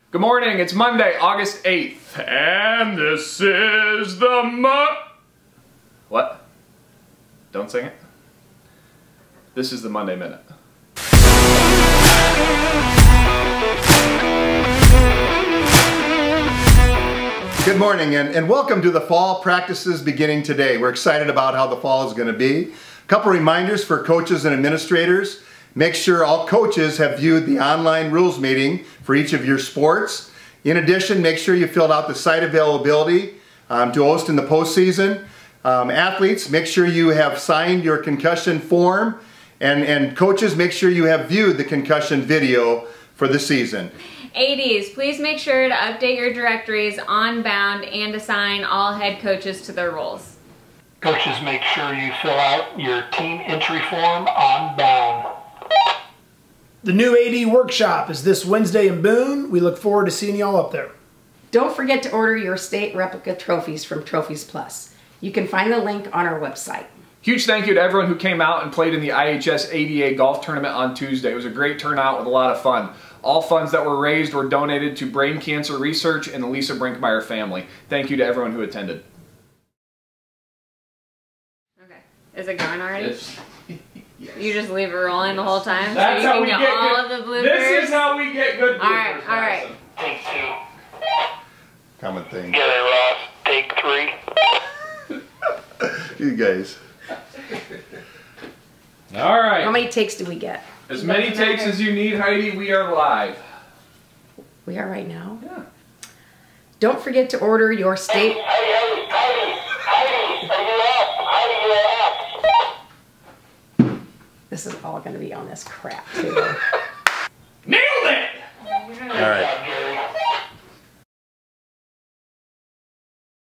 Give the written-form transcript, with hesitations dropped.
Good morning, it's Monday, August 8th, and this is the What? Don't sing it? This is the Monday Minute. Good morning and welcome to the fall practices beginning today. We're excited about how the fall is going to be. A couple reminders for coaches and administrators. Make sure all coaches have viewed the online rules meeting for each of your sports. In addition, make sure you filled out the site availability to host in the postseason. Athletes, make sure you have signed your concussion form. And coaches, make sure you have viewed the concussion video for the season. ADs, please make sure to update your directories on Bound and assign all head coaches to their roles. Coaches, make sure you fill out your team entry form on Bound. The new AD workshop is this Wednesday in Boone. We look forward to seeing y'all up there. Don't forget to order your state replica trophies from Trophies Plus. You can find the link on our website. Huge thank you to everyone who came out and played in the IHS ADA golf tournament on Tuesday. It was a great turnout with a lot of fun. All funds that were raised were donated to brain cancer research and the Lisa Brinkmeyer family. Thank you to everyone who attended. Okay, is it going already? Yes. You just leave it rolling the whole time That's so how you we can get get all good. of the bloopers? This is how we get good bloopers. All right. Take two. Common thing. Get it, Ross. Take three. You guys. All right. How many takes do we get? As many takes as you need, Heidi. We are live. We are right now. Yeah. Don't forget to order your state... This is all going to be on this crap, too.